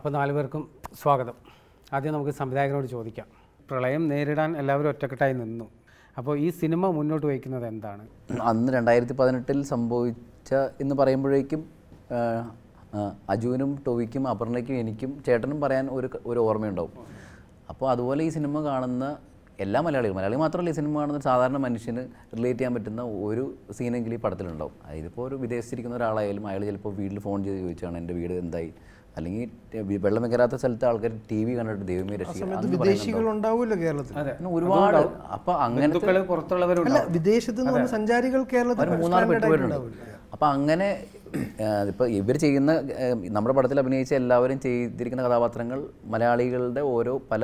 അപ്പോൾ 4 പേർക്കും സ്വാഗതം. ആദ്യം നമുക്ക് സംവിധായകനോട് ചോദിക്കാം. പ്രളയം നേരിടാൻ എല്ലാവരും ഒറ്റക്കെട്ടായി നിന്നു. അപ്പോൾ ഈ സിനിമ മുന്നോട്ട് വയ്ക്കുന്നത് എന്താണ്? അന്ന് 2018 സംഭവിച്ച എന്ന് പറയുമ്പോഴേക്കും അജുവിനും ടോവിക്കും അപർണയ്ക്കും എനിക്കും ചേട്ടനും പറയാൻ ഒരു ഓർമ്മയുണ്ടാവും. അപ്പോൾ അതുപോലെ ഈ സിനിമ കാണുന്ന എല്ലാ മലയാളികൾ മാത്രമല്ല, ഈ സിനിമ കാണുന്ന സാധാരണ മനുഷ്യന് റിലേറ്റ് ചെയ്യാൻ പറ്റുന്ന ഒരു സീനെങ്കിലും ഈ പടത്തിലുണ്ടാവും. ഇതിപ്പോൾ ഒരു വിദേശത്തിരിക്കുന്ന ഒരാളായാലും അയാൾ ചിലപ്പോൾ വീട്ടിൽ ഫോൺ ചെയ്ത് ചോദിച്ചാണ് എൻ്റെ വീട് എന്തായി, അല്ലെങ്കിൽ വെള്ളം കയറാത്ത സ്ഥലത്ത് ആൾക്കാർ TV കണ്ടിട്ട് ദൈവമേ വിദേശികളുണ്ടാവുമല്ലോ കേരളത്തിൽ ഒരുപാട്. അപ്പോൾ അങ്ങനെ പുറത്തുള്ളവരുണ്ട്, വിദേശത്ത് സഞ്ചാരികൾ കേരളത്തിൽ 3-4 പേരുണ്ട്. അപ്പോൾ അങ്ങനെ ഇപ്പോൾ ഇവർ ചെയ്യുന്ന നമ്മുടെ പടത്തിൽ അഭിനയിച്ച എല്ലാവരും ചെയ്തിരിക്കുന്ന കഥാപാത്രങ്ങൾ മലയാളികളുടെ ഓരോ പല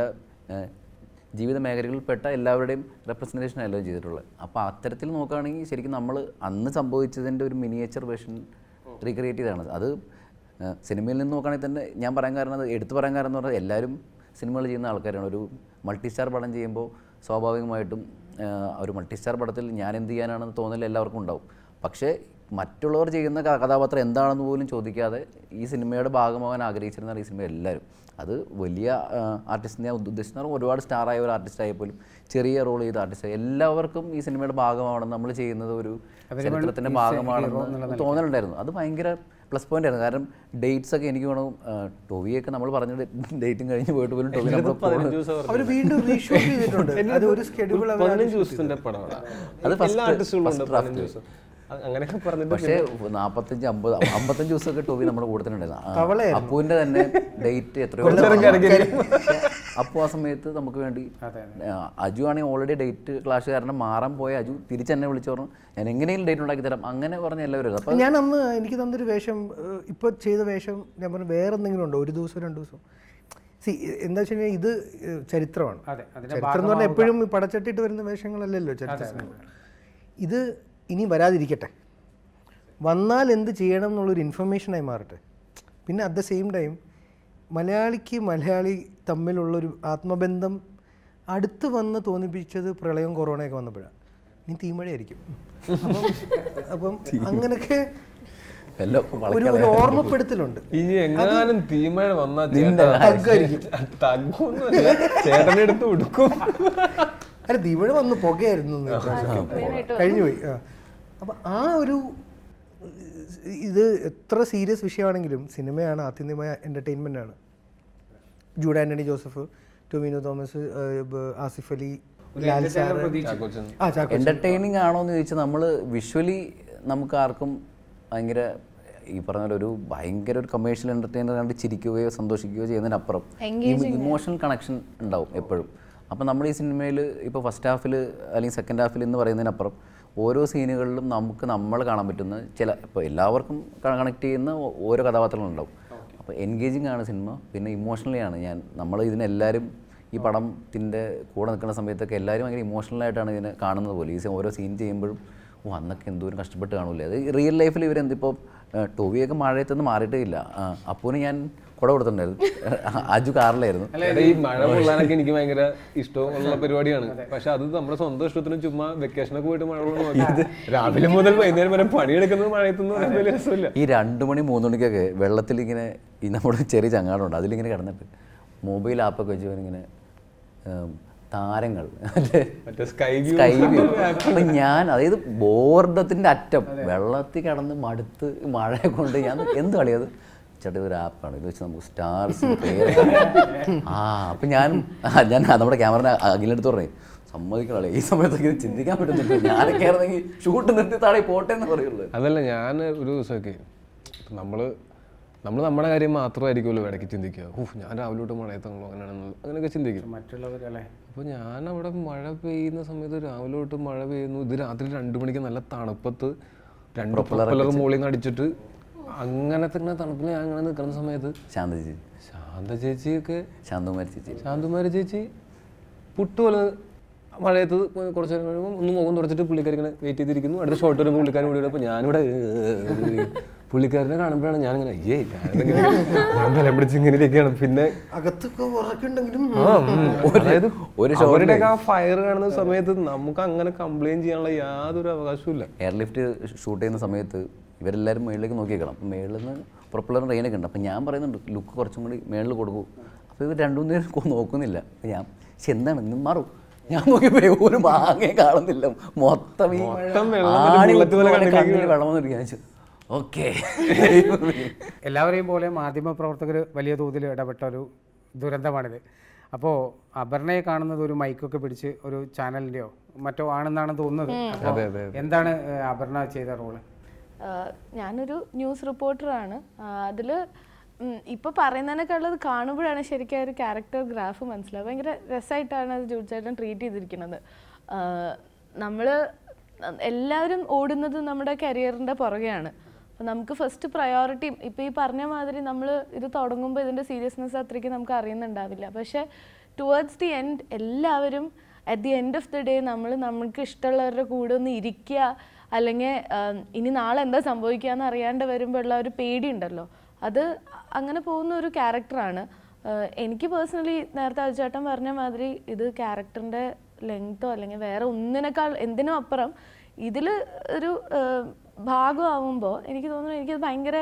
ജീവിത മേഖലകളിൽപ്പെട്ട എല്ലാവരുടെയും റെപ്രസെൻറ്റേഷൻ എല്ലാം ചെയ്തിട്ടുള്ളത്. അപ്പോൾ അത്തരത്തിൽ നോക്കുകയാണെങ്കിൽ ശരിക്കും നമ്മൾ അന്ന് സംഭവിച്ചതിൻ്റെ ഒരു മിനിയേച്ചർ വേർഷൻ റീക്രിയേറ്റ് ചെയ്തതാണ്. അത് സിനിമയിൽ നിന്ന് നോക്കുകയാണെങ്കിൽ തന്നെ ഞാൻ പറയാൻ കാരണം, അത് എടുത്തു പറയാൻ കാരണം എന്ന് പറഞ്ഞാൽ എല്ലാവരും സിനിമകൾ ചെയ്യുന്ന ആൾക്കാരാണ്. ഒരു മൾട്ടി സ്റ്റാർ പടം ചെയ്യുമ്പോൾ സ്വാഭാവികമായിട്ടും ഒരു മൾട്ടി സ്റ്റാർ പടത്തിൽ ഞാൻ എന്ത് ചെയ്യാനാണെന്ന് തോന്നൽ എല്ലാവർക്കും ഉണ്ടാവും. പക്ഷേ മറ്റുള്ളവർ ചെയ്യുന്ന കഥാപാത്രം എന്താണെന്ന് പോലും ചോദിക്കാതെ ഈ സിനിമയുടെ ഭാഗമാകാൻ ആഗ്രഹിച്ചിരുന്ന ഈ സിനിമ എല്ലാവരും, അത് വലിയ ആർട്ടിസ്റ്റിനെ ഉദ്ദേശിക്കുന്ന ഒരുപാട് സ്റ്റാറായ ഒരു ആർട്ടിസ്റ്റായ പോലും ചെറിയ റോൾ ചെയ്ത ആർട്ടിസ്റ്റ് എല്ലാവർക്കും ഈ സിനിമയുടെ ഭാഗമാവണം, നമ്മൾ ചെയ്യുന്നത് ഒരു ചരിത്രത്തിൻ്റെ ഭാഗമാണെന്ന് തോന്നലുണ്ടായിരുന്നു. അത് ഭയങ്കര പ്ലസ് പോയിന്റ് ആയിരുന്നു. കാരണം ഡേറ്റ്സ് ഒക്കെ എനിക്ക് വേണം, ടോവിയൊക്കെ നമ്മൾ പറഞ്ഞ ഡേറ്റും കഴിഞ്ഞ് പോയിട്ട് പോലും ടോവി അവർ വീണ്ടും റീഷൂട്ട് ചെയ്തിട്ടുണ്ട്. അത് ഒരു സ്കെഡ്യൂൾ 15 ദിവസത്തിന്റെ പടമാണ്. അത് ഫസ്റ്റ്. പക്ഷേ 45-50 ദിവസമൊക്കെ ടോവി നമ്മുടെ കൂടെ തന്നെ ഉണ്ടായിരുന്നു. അപ്പുവിന്റെ തന്നെ ഡേറ്റ് എത്രയോ അപ്പു ആ സമയത്ത് നമുക്ക് വേണ്ടി. അജു ആണെങ്കിൽ ഓൾറെഡി ഡേറ്റ് ക്ലാഷ് കാരണം മാറാൻ പോയ അജു തിരിച്ചെന്നെ വിളിച്ചു പറഞ്ഞു ഞാൻ എങ്ങനെയും ഡേറ്റ് ഉണ്ടാക്കി തരാം, അങ്ങനെ പറഞ്ഞ എല്ലാവരും. അപ്പം ഞാൻ അന്ന് എനിക്ക് തന്നൊരു വേഷം, ഇപ്പോൾ ചെയ്ത വേഷം ഞാൻ പറഞ്ഞു വേറെ എന്തെങ്കിലും ഉണ്ടോ, 1 ദിവസം 2 ദിവസം. എന്താ വെച്ച് കഴിഞ്ഞാൽ ഇത് ചരിത്രമാണ്. ചരിത്രം എന്ന് പറഞ്ഞാൽ എപ്പോഴും പടച്ചട്ടിട്ട് വരുന്ന വേഷങ്ങളല്ലല്ലോ ചരിത്രം. ഇത് ഇനി വരാതിരിക്കട്ടെ, വന്നാൽ എന്ത് ചെയ്യണം എന്നുള്ളൊരു ഇൻഫർമേഷനായി മാറട്ടെ. പിന്നെ അറ്റ് ദ സെയിം ടൈം മലയാളിക്ക് മലയാളി തമ്മിലുള്ളൊരു ആത്മബന്ധം അടുത്ത് വന്ന് തോന്നിപ്പിച്ചത് പ്രളയവും കൊറോണയൊക്കെ വന്നപ്പോഴാണ്. ഇനി തീമഴയായിരിക്കും. അപ്പം അങ്ങനെയൊക്കെ ഒരു ഓർമ്മപ്പെടുത്തലുണ്ട്. ഇനി എങ്ങാനും തീമഴ വന്നാൽ ചേട്ടനെടുത്ത് കൊടുക്കും. അല്ല, തീമഴ വന്ന് പുകയായിരുന്നു, കഴിഞ്ഞുപോയി. അപ്പം ആ ഒരു ഇത് എത്ര സീരിയസ് വിഷയമാണെങ്കിലും സിനിമയാണ്, ആത്യന്തികമായ എൻ്റർടൈൻമെൻ്റ് ആണ്. ജൂഡ് ആൻ്റണി ജോസഫ്, ടൊവിനോ തോമസ്, ആസിഫ് അലി, എന്റർടൈനിങ് ആണോ എന്ന് ചോദിച്ചാൽ നമ്മൾ വിഷ്വലി നമുക്ക് ആർക്കും ഭയങ്കര ഈ പറഞ്ഞ ഒരു ഭയങ്കര ഒരു കമേഴ്ഷ്യൽ എൻ്റർടൈനർ കണ്ട് ചിരിക്കുകയോ സന്തോഷിക്കുകയോ ചെയ്യുന്നതിനപ്പുറം ഇമോഷണൽ കണക്ഷൻ ഉണ്ടാവും എപ്പോഴും. അപ്പോൾ നമ്മൾ ഈ സിനിമയിൽ ഇപ്പോൾ ഫസ്റ്റ് ഹാഫിൽ അല്ലെങ്കിൽ സെക്കൻഡ് ഹാഫിൽ എന്ന് പറയുന്നതിനപ്പുറം ഓരോ സീനുകളിലും നമുക്ക് നമ്മൾ കാണാൻ പറ്റുന്ന ചില, ഇപ്പോൾ എല്ലാവർക്കും കണക്ട് ചെയ്യുന്ന ഓരോ കഥാപാത്രങ്ങളുണ്ടാവും. അപ്പോൾ എൻഗേജിങ് ആണ് സിനിമ. പിന്നെ ഇമോഷണലി ആണ് നമ്മൾ ഇതിനെല്ലാവരും ഈ പടത്തിൻ്റെ കൂടെ നിൽക്കുന്ന സമയത്തൊക്കെ എല്ലാവരും ഭയങ്കര ഇമോഷണലായിട്ടാണ് ഇതിനെ കാണുന്നത് പോലെ. ഈ ഓരോ സീൻ ചെയ്യുമ്പോഴും അന്നൊക്കെ എന്തോരം കഷ്ടപ്പെട്ട് കാണൂലേ. അത് റിയൽ ലൈഫിൽ ഇവരെന്തിപ്പോൾ ടോവിയൊക്കെ മഴയത്തൊന്നും മാറിയിട്ടേ ഇല്ല. അപ്പൂന് ഞാൻ കുട കൊടുത്തിട്ടുണ്ടായിരുന്നു, അജു കാറിലായിരുന്നു. ഈ മഴ കൊള്ളാനൊക്കെ എനിക്ക് ഭയങ്കര ഇഷ്ടമുള്ള പരിപാടിയാണ്. പക്ഷെ അത് നമ്മുടെ സ്വന്തം ഇഷ്ടത്തിന് ചുമ്മാ വെക്കേഷനൊക്കെ പോയിട്ട് മഴ കൊള്ളാൻ നോക്കി രാവിലെ മുതൽ വൈകുന്നേരം വരെ പണിയെടുക്കുന്നത് മഴയത്തൊന്നും വലിയ രസമില്ല. ഈ 2 മണി 3 മണിക്കൊക്കെ വെള്ളത്തിലിങ്ങനെ ഈ നമ്മുടെ ചെറിയ ചങ്ങാടുണ്ട്, അതിലിങ്ങനെ കിടന്നിട്ട് മൊബൈൽ ആപ്പൊക്കെ വെച്ച് ഇങ്ങനെ താരങ്ങൾ സ്കൈ വ്യൂ. അപ്പം ഞാൻ അതായത് ബോർഡത്തിൻ്റെ അറ്റം വെള്ളത്തിൽ കിടന്ന് മടുത്ത് മഴയെ കൊണ്ട് ഞാൻ എന്ത് കളിയത് ചേട്ടാ ഒരു ആപ്പാണ് ഇത് വെച്ച് നമുക്ക് സ്റ്റാർസ് അപ്പം ഞാൻ നമ്മുടെ ക്യാമറ അഖിലെടുത്ത് പറഞ്ഞു സമ്മതിക്കണല്ലേ ഈ സമയത്തൊക്കെ ഇത് ചിന്തിക്കാൻ പറ്റുന്നില്ല, ഞാനൊക്കെ ആയിരുന്നെങ്കിൽ ഷൂട്ട് നിർത്തി താഴെ പോട്ടെ എന്ന് പറയുള്ളൂ. അതല്ല, ഞാൻ ഒരു ദിവസമൊക്കെ നമ്മൾ നമ്മുടെ കാര്യം മാത്രമായിരിക്കുമല്ലോ ഇടയ്ക്ക് ചിന്തിക്കുക. ഞാൻ രാവിലെ തൊട്ട് മഴയത്തുള്ളൂ അങ്ങനെയൊക്കെ ചിന്തിക്കും മറ്റുള്ളവരല്ലേ. അപ്പോൾ ഞാൻ അവിടെ മഴ പെയ്യുന്ന സമയത്ത് രാവിലെ തൊട്ട് മഴ പെയ്യുന്നു, ഇത് രാത്രി 2 മണിക്ക് നല്ല തണുപ്പത്ത് 2 പ്രൊപ്പലർ മുകളിൽ നിന്ന് അടിച്ചിട്ട് അങ്ങനത്തെ തണുപ്പിൽ ഞാൻ അങ്ങനെ നിൽക്കുന്ന സമയത്ത് ശാന്തകുമാരി ചേച്ചി പുട്ടുപോലെ മഴയത്ത് കുറച്ച് നേരം കഴിയുമ്പോൾ ഒന്ന് മുഖം തുടച്ചിട്ട് പുള്ളിക്കാരി ഇങ്ങനെ വെയിറ്റ് ചെയ്തിരിക്കുന്നു. അടുത്ത ഷോട്ട് വരുമ്പോൾ പുള്ളിക്കാരൻ കൂടി അപ്പോൾ ഞാനിവിടെ പുള്ളിക്കാരനെ കാണുമ്പോഴാണ് ഞാനിങ്ങനെ ഞാൻ തലം പിടിച്ച് ഇങ്ങനെയൊക്കെയാണ്. പിന്നെ അതായത് അവരുടെയൊക്കെ ആ ഫയർ കാണുന്ന സമയത്ത് നമുക്ക് അങ്ങനെ കംപ്ലൈൻറ്റ് ചെയ്യാനുള്ള യാതൊരു അവകാശവും ഇല്ല. എയർലിഫ്റ്റ് ഷൂട്ട് ചെയ്യുന്ന സമയത്ത് ഇവരെല്ലാവരും മുകളിലേക്ക് നോക്കിയേക്കണം. അപ്പം മുകളിൽ നിന്ന് പ്രൊപ്പലറും റെയിനൊക്കെ ഉണ്ട്. അപ്പോൾ ഞാൻ പറയുന്നുണ്ട് ലുക്ക് കുറച്ചും കൂടി മേളിൽ കൊടുക്കൂ. അപ്പോൾ ഇവർ 2-3 നേരം നോക്കുന്നില്ല. ഞാൻ പക്ഷെ എന്താണ് ഇന്നും മാറും. ഞാൻ നോക്കിയപ്പോൾ ഒരു മാങ്ങയെ കാണുന്നില്ല, മൊത്തം ഈ കണ്ണിൽ വെള്ളം വന്നിരിക്കുക. ഓക്കെ, എല്ലാവരെയും പോലെ മാധ്യമപ്രവർത്തകർ വലിയ തോതിൽ ഇടപെട്ട ഒരു ദുരന്തമാണിത്. അപ്പോൾ അപർണയെ കാണുന്നത് ഒരു മൈക്കൊക്കെ പിടിച്ച് ഒരു ചാനലിൻ്റെയോ മറ്റോ ആണെന്നാണ് തോന്നുന്നത്. അപ്പോൾ എന്താണ് അപർണ ചെയ്ത റോള്? ഞാനൊരു ന്യൂസ് റിപ്പോർട്ടറാണ്. അതിൽ ഇപ്പോൾ പറയുന്നതിനേക്കാളുള്ളത് കാണുമ്പോഴാണ് ശരിക്കും ഒരു ക്യാരക്ടർ ഗ്രാഫ് മനസ്സിലാവുക. ഭയങ്കര രസമായിട്ടാണ് അത് ജൂഡ്ചേട്ടൻ ട്രീറ്റ് ചെയ്തിരിക്കുന്നത്. നമ്മൾ എല്ലാവരും ഓടുന്നത് നമ്മുടെ കരിയറിൻ്റെ പുറകെയാണ്. അപ്പോൾ നമുക്ക് ഫസ്റ്റ് പ്രയോറിറ്റി ഇപ്പോൾ ഈ പറഞ്ഞ മാതിരി നമ്മൾ ഇത് തുടങ്ങുമ്പോൾ ഇതിൻ്റെ സീരിയസ്നെസ് അത്രയ്ക്ക് നമുക്ക് അറിയുന്നുണ്ടാവില്ല. പക്ഷേ ടുവേർഡ്സ് ദി എൻഡ് എല്ലാവരും at the end of the day നമുക്ക് ഇഷ്ടമുള്ളവരുടെ കൂടെ ഒന്ന് ഇരിക്കുക, അല്ലെങ്കിൽ ഇനി നാളെ എന്താ സംഭവിക്കുക എന്ന് അറിയാണ്ട് വരുമ്പോൾ ഉള്ള ഒരു പേടിയുണ്ടല്ലോ, അത് അങ്ങനെ പോകുന്ന ഒരു ക്യാരക്ടറാണ്. എനിക്ക് പേഴ്സണലി നേരത്തെ അജുചേട്ടൻ പറഞ്ഞ മാതിരി ഇത് ക്യാരക്ടറിൻ്റെ ലെങ്തോ അല്ലെങ്കിൽ വേറെ എന്തിനും അപ്പുറം ഇതിൽ ഒരു ഭാഗമാവുമ്പോൾ എനിക്ക് തോന്നുന്നു എനിക്കത്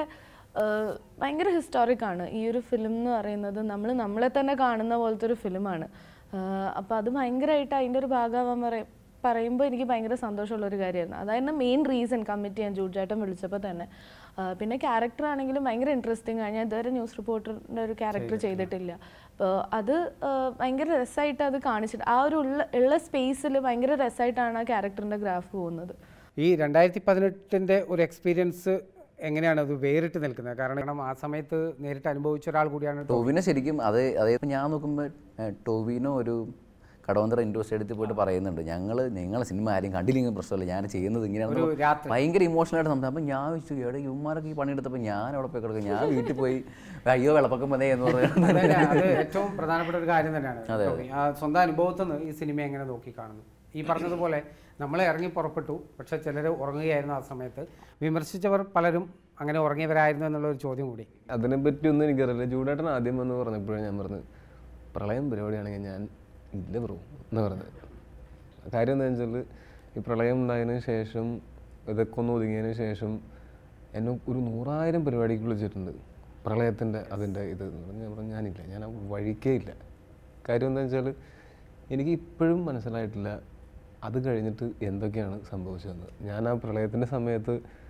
ഭയങ്കര ഹിസ്റ്റോറിക്കാണ്. ഈ ഒരു ഫിലിം എന്ന് പറയുന്നത് നമ്മളെ തന്നെ കാണുന്ന പോലത്തെ ഒരു ഫിലിമാണ്. അപ്പോൾ അത് ഭയങ്കരമായിട്ട് അതിൻ്റെ ഒരു ഭാഗമാവാൻ പറയുമ്പോൾ എനിക്ക് ഭയങ്കര സന്തോഷമുള്ളൊരു കാര്യമായിരുന്നു. അതായിരുന്നു മെയിൻ റീസൺ കമ്മിറ്റ് ചെയ്യാൻ ജൂഡ്ചേട്ടൻ വിളിച്ചപ്പോൾ തന്നെ. പിന്നെ ക്യാരക്ടർ ആണെങ്കിലും ഭയങ്കര ഇൻട്രസ്റ്റിംഗ് ആണ്. ഞാൻ ഇതുവരെ ന്യൂസ് റിപ്പോർട്ടറിൻ്റെ ഒരു ക്യാരക്ടർ ചെയ്തിട്ടില്ല. അപ്പോൾ അത് ഭയങ്കര രസമായിട്ട് അത് കാണിച്ചിട്ട് ആ ഒരു ഉള്ള സ്പേസിൽ ഭയങ്കര രസമായിട്ടാണ് ആ ക്യാരക്ടറിൻ്റെ ഗ്രാഫ് പോകുന്നത്. ഈ 2018 ഒരു എക്സ്പീരിയൻസ് എങ്ങനെയാണ് അത് വേറിട്ട് നിൽക്കുന്നത്? കാരണം ആ സമയത്ത് നേരിട്ട് അനുഭവിച്ച ഒരാൾ കൂടിയാണ് ടോവിനോ. ശരിക്കും അതേപോലെ ഞാൻ നോക്കുമ്പോൾ ടോവിനോ ഒരു കടവന്തറ ഇൻഡോർ സ്റ്റേഡിയത്തിൽ പോയിട്ട് പറയുന്നുണ്ട്, നിങ്ങളെ സിനിമ ആരും കണ്ടില്ലെങ്കിൽ പ്രശ്നമില്ല, ഞാൻ ചെയ്യുന്നത് ഇങ്ങനെയാണ്. ഭയങ്കര ഇമോഷണലായിട്ട് സംസാരം. അപ്പം ഞാൻ വെച്ചു എവിടെ യുവമാരൊക്കെ ഈ പണിയെടുത്തപ്പോൾ ഞാൻ അവിടെ പോയി കിടക്കും, ഞാൻ വീട്ടിൽ പോയി അയ്യോ വെള്ളപ്പൊക്കം വന്നേ എന്ന് പറയുന്നത്. അത് ഏറ്റവും പ്രധാനപ്പെട്ട ഒരു കാര്യം തന്നെയാണ്. സ്വന്തം അനുഭവത്തിൽ നിന്ന് ഈ സിനിമ എങ്ങനെ നോക്കി കാണുന്നു? ഈ പറഞ്ഞതുപോലെ നമ്മളെ ഇറങ്ങി പുറപ്പെട്ടു, പക്ഷേ ചിലർ ഉറങ്ങുകയായിരുന്നു ആ സമയത്ത്. വിമർശിച്ചവർ പലരും അങ്ങനെ ഉറങ്ങിയവരായിരുന്നു എന്നുള്ളൊരു ചോദ്യം കൂടി. അതിനെപ്പറ്റി ഒന്നും എനിക്കറിയില്ല. ജൂഡേട്ടൻ ആദ്യം വന്ന് പറഞ്ഞപ്പോഴേ ഞാൻ പറഞ്ഞത് പ്രളയം പരിപാടിയാണെങ്കിൽ ഞാൻ ഇല്ല ബ്രോ എന്ന് പറഞ്ഞത്. കാര്യം എന്താണെന്ന് വെച്ചാൽ ഈ പ്രളയം ഉണ്ടായതിന് ശേഷം ഇതൊക്കെ ഒന്ന് ഒതുങ്ങിയതിന് ശേഷം എന്നെ ഒരു 100,000 പരിപാടിക്ക് വിളിച്ചിട്ടുണ്ട് പ്രളയത്തിൻ്റെ അതിൻ്റെ ഇത്. ഞാൻ പറഞ്ഞു ഞാനില്ല, ഞാൻ ആ വഴിക്കേ ഇല്ല. കാര്യം എന്താണെന്ന് വെച്ചാൽ എനിക്ക് ഇപ്പോഴും മനസ്സിലായിട്ടില്ല അത് കഴിഞ്ഞിട്ട് എന്തൊക്കെയാണ് സംഭവിച്ചതെന്ന്. ഞാൻ ആ പ്രളയത്തിൻ്റെ സമയത്ത്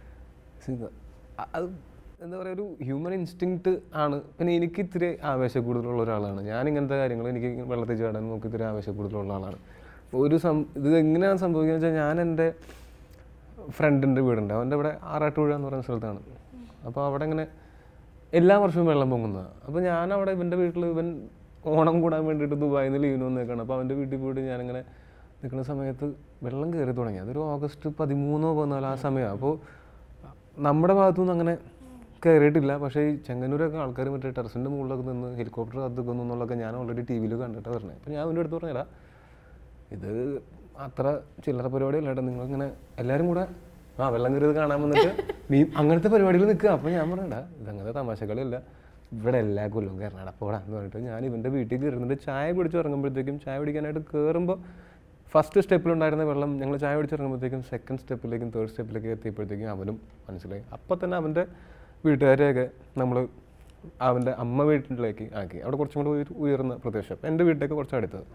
അത് എന്താ പറയുക, ഒരു ഹ്യൂമൻ ഇൻസ്റ്റിങ്ക്റ്റ് ആണ്. പിന്നെ എനിക്ക് ഇത്തിരി ആവേശക്കൂടുതലുള്ള ഒരാളാണ് ഞാൻ. ഇങ്ങനത്തെ കാര്യങ്ങൾ എനിക്ക് വെള്ളത്തിൽ ചാടാൻ നോക്കി ഇത്തിരി ആവേശക്കൂടുതലുള്ള ആളാണ്. ഇത് എങ്ങനെയാണ് സംഭവിക്കുന്നത് വെച്ചാൽ ഞാൻ എൻ്റെ ഫ്രണ്ടിൻ്റെ വീടുണ്ട്, അവൻ്റെ ഇവിടെ ആറാട്ടുപുഴ എന്ന് പറയുന്ന സ്ഥലത്താണ്. അപ്പോൾ അവിടെ ഇങ്ങനെ എല്ലാ വർഷവും വെള്ളം പൊങ്ങുന്നതാണ്. അപ്പോൾ ഞാനവിടെ ഇവൻ്റെ വീട്ടിൽ ഇവൻ ഓണം കൂടാൻ വേണ്ടിയിട്ട് ദുബായിൽ നിന്ന് ലീവിന് വന്നേക്കാണ്. അപ്പോൾ അവൻ്റെ വീട്ടിൽ പോയിട്ട് ഞാനിങ്ങനെ നിൽക്കുന്ന സമയത്ത് വെള്ളം കയറി തുടങ്ങി. അതൊരു ഓഗസ്റ്റ് 13-14 ആ സമയമാണ്. അപ്പോൾ നമ്മുടെ ഭാഗത്തുനിന്ന് അങ്ങനെ കയറിയിട്ടില്ല. പക്ഷേ ഈ ചെങ്ങന്നൂരൊക്കെ ആൾക്കാർ മറ്റേ ടെറസിൻ്റെ മുകളിലൊക്കെ നിന്ന് ഹെലികോപ്റ്റർ കത്തിക്കുന്നു എന്നുള്ളതൊക്കെ ഞാൻ ഓൾറെഡി ടി വിയിൽ കണ്ടിട്ട് പറഞ്ഞത്. അപ്പോൾ ഞാൻ അവൻ്റെ അടുത്ത് പറഞ്ഞില്ല, ഇത് അത്ര ചില്ലറ പരിപാടിയല്ല ഏട്ടാ, നിങ്ങളിങ്ങനെ എല്ലാവരും കൂടെ വെള്ളം കയറിയത് കാണാൻ വന്നിട്ട് നീ അങ്ങനത്തെ പരിപാടിയിൽ നിൽക്കുക. അപ്പോൾ ഞാൻ പറഞ്ഞിട്ടാ ഇതങ്ങനത്തെ തമാശകളില്ല, ഇവിടെ എല്ലാ കൊല്ലവും കയറണം അപ്പോടാ എന്ന് പറഞ്ഞിട്ട് ഞാൻ ഇവൻ്റെ വീട്ടിൽ കയറുന്നുണ്ട്. ചായ പിടിച്ച് ഇറങ്ങുമ്പോഴത്തേക്കും ചായ പിടിക്കാനായിട്ട് കയറുമ്പോൾ ഫസ്റ്റ് സ്റ്റെപ്പിലുണ്ടായിരുന്ന വെള്ളം ഞങ്ങൾ ചായ പിടിച്ചിറങ്ങുമ്പോഴത്തേക്കും സെക്കൻഡ് സ്റ്റെപ്പിലേക്കും തേർഡ് സ്റ്റെപ്പിലേക്കും എത്തിയപ്പോഴത്തേക്കും അവനും മനസ്സിലായി. അപ്പോൾ തന്നെ അവൻ്റെ വീട്ടുകാരെയൊക്കെ നമ്മൾ അവൻ്റെ അമ്മ വീട്ടിലേക്ക് ആക്കി. അവിടെ കുറച്ചും കൂടെ ഉയർന്ന പ്രദേശം, എൻ്റെ വീട്ടിലേക്ക് കുറച്ച് അടുത്തത്.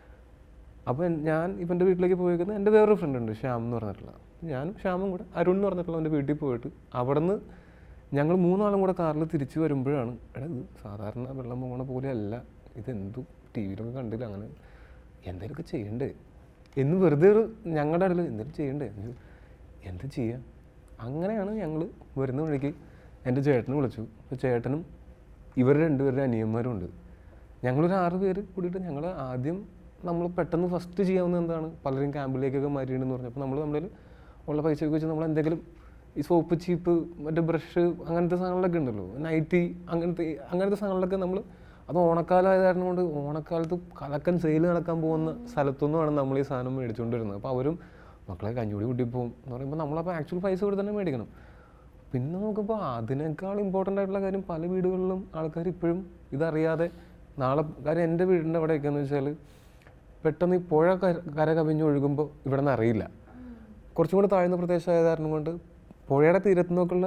അപ്പോൾ ഞാൻ ഇവൻ്റെ വീട്ടിലേക്ക് പോയിരിക്കുന്നത് എൻ്റെ വേറൊരു ഫ്രണ്ട് ഉണ്ട്, ശ്യാം എന്ന് പറഞ്ഞിട്ടുള്ള. ഞാനും ശ്യാമും കൂടെ അരുൺ എന്ന് പറഞ്ഞിട്ടുള്ള അവൻ്റെ വീട്ടിൽ പോയിട്ട് അവിടെ നിന്ന് ഞങ്ങൾ 3 ആളും കൂടെ കാറിൽ തിരിച്ചു വരുമ്പോഴാണ് എടാ ഇത് സാധാരണ വെള്ളം പോകണ പോലെയല്ല, ഇതെന്തു ടി വിയിലൊക്കെ കണ്ടില്ല, അങ്ങനെ എന്തെങ്കിലുമൊക്കെ ചെയ്യണ്ടേ എന്ന് വെറുതെ ഞങ്ങളുടെ ഇടയിൽ എന്തെങ്കിലും ചെയ്യണ്ടേ, എന്ത് ചെയ്യാം. അങ്ങനെയാണ് ഞങ്ങൾ വരുന്ന വഴിക്ക് എൻ്റെ ചേട്ടനെ വിളിച്ചു. അപ്പോൾ ചേട്ടനും ഇവർ 2 പേരുടെ അനിയന്മാരും ഉണ്ട്. ഞങ്ങളൊരു 6 പേര് കൂടിയിട്ട് ഞങ്ങൾ ആദ്യം നമ്മൾ പെട്ടെന്ന് ഫസ്റ്റ് ചെയ്യാവുന്ന എന്താണ്, പലരും ക്യാമ്പിലേക്കൊക്കെ മാറ്റിയിട്ടുണ്ടെന്ന് പറഞ്ഞപ്പോൾ നമ്മൾ നമ്മളിൽ ഉള്ള പൈസയൊക്കെ വെച്ച് നമ്മൾ എന്തെങ്കിലും ഈ സോപ്പ് ചീപ്പ് മറ്റേ ബ്രഷ് അങ്ങനത്തെ സാധനങ്ങളൊക്കെ ഉണ്ടല്ലോ, നൈറ്റി അങ്ങനത്തെ സാധനങ്ങളൊക്കെ നമ്മൾ അത് ഓണക്കാലമായത് കാരണം കൊണ്ട് ഓണക്കാലത്ത് കലക്കൻ സെയിൽ നടക്കാൻ പോകുന്ന സ്ഥലത്തുനിന്നുമാണ് നമ്മൾ ഈ സാധനം മേടിച്ചുകൊണ്ട് വരുന്നത്. അപ്പോൾ അവരും മക്കളെ കഞ്ഞൂടി കൂട്ടിപ്പോവും എന്ന് പറയുമ്പോൾ നമ്മളപ്പോൾ ആക്ച്വൽ പൈസ കൊടുത്ത് തന്നെ മേടിക്കണം. പിന്നെ നമുക്കിപ്പോൾ അതിനേക്കാൾ ഇമ്പോർട്ടൻ്റ് ആയിട്ടുള്ള കാര്യം പല വീടുകളിലും ആൾക്കാർ ഇപ്പോഴും ഇതറിയാതെ നാളെ കാര്യം എൻ്റെ വീടിൻ്റെ അവിടെയൊക്കെ എന്ന് വെച്ചാൽ പെട്ടെന്ന് ഈ പുഴ കര കവിഞ്ഞ് ഒഴുകുമ്പോൾ ഇവിടെ നിന്ന് അറിയില്ല. കുറച്ചും കൂടെ താഴ്ന്ന പ്രദേശമായത് കാരണം കൊണ്ട് പുഴയുടെ തീരത്തു നിന്നൊക്കെയുള്ള